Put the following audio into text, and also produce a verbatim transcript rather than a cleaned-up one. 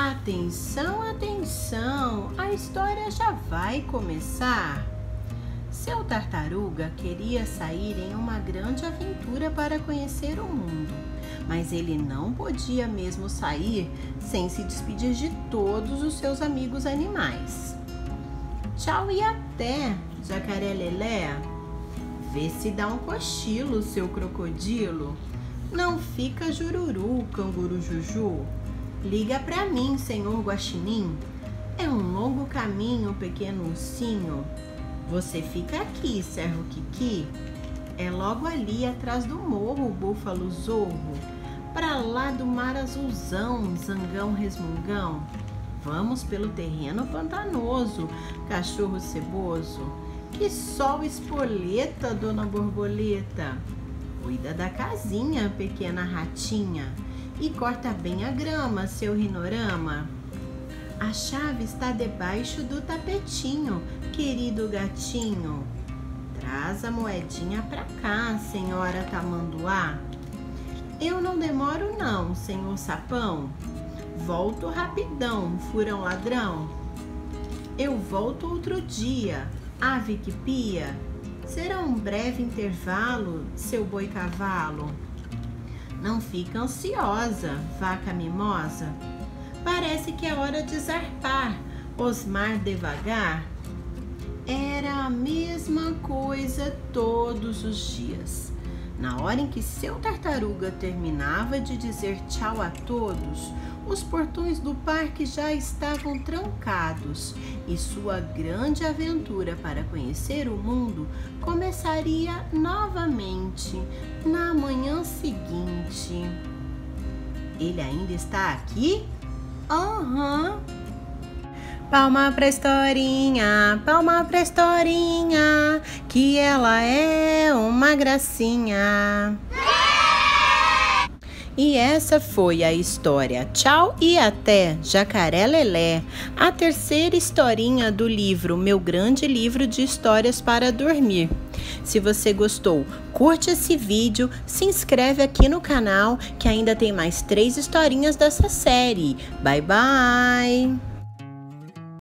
Atenção, atenção, a história já vai começar. Seu tartaruga queria sair em uma grande aventura para conhecer o mundo, mas ele não podia mesmo sair sem se despedir de todos os seus amigos animais. Tchau e até, Jacaré Lelé. Vê se dá um cochilo, seu crocodilo. Não fica jururu, canguru Juju. Liga pra mim, senhor Guaxinim. É um longo caminho, pequeno ursinho. Você fica aqui, servo Kiki. É logo ali atrás do morro, búfalo zorro. Pra lá do mar azulzão, zangão resmungão. Vamos pelo terreno pantanoso, cachorro ceboso. Que sol espoleta, dona borboleta. Cuida da casinha, pequena ratinha. E corta bem a grama, seu rinorama. A chave está debaixo do tapetinho, querido gatinho. Traz a moedinha pra cá, senhora tamanduá. Eu não demoro não, senhor sapão. Volto rapidão, furão ladrão. Eu volto outro dia, ave que pia. Será um breve intervalo, seu boi cavalo. Não fica ansiosa, vaca mimosa. Parece que é hora de zarpar, osmar devagar. Era a mesma coisa todos os dias. Na hora em que seu tartaruga terminava de dizer tchau a todos, os portões do parque já estavam trancados e sua grande aventura para conhecer o mundo começaria novamente na manhã seguinte. Ele ainda está aqui? Aham! Uhum. Palma pra historinha, palma pra historinha, que ela é uma gracinha. E essa foi a história Tchau e Até, Jacaré Lelé, a terceira historinha do livro Meu Grande Livro de Histórias para Dormir. Se você gostou, curte esse vídeo, se inscreve aqui no canal que ainda tem mais três historinhas dessa série. Bye, bye!